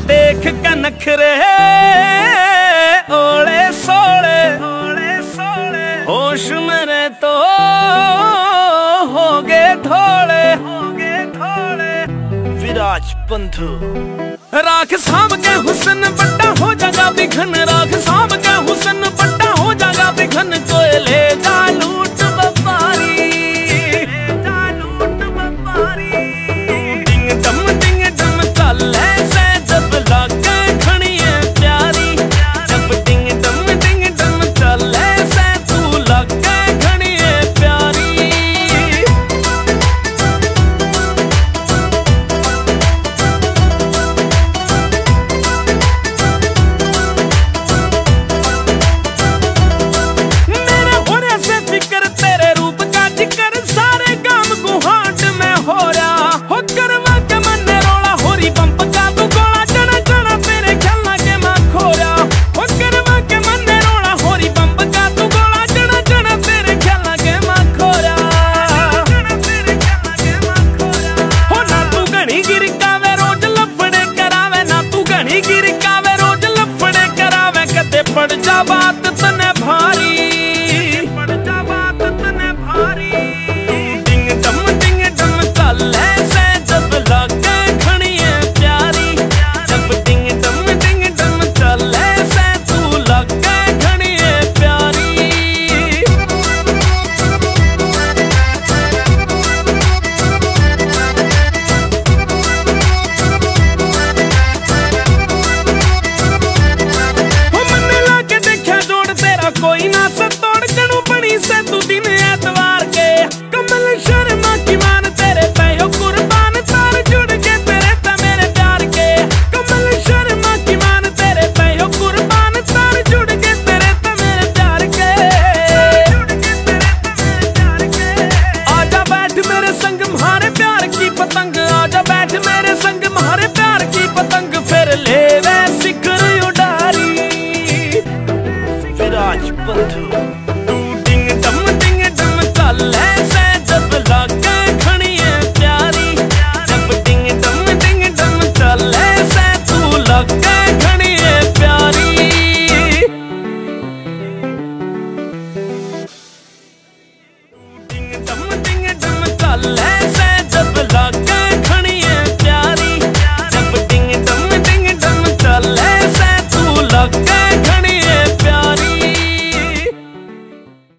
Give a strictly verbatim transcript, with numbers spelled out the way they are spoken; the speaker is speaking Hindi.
देख के नखरे ओले सोले ओले सोले होश मेरे तो हो गए थोड़े हो गए थोड़े। विराज बंधु राख साम के हुस्न बड़ा हो जागा बिघन, राख साम के हुस्न बड़ा हो जागा बिघन, कोयले जा लूट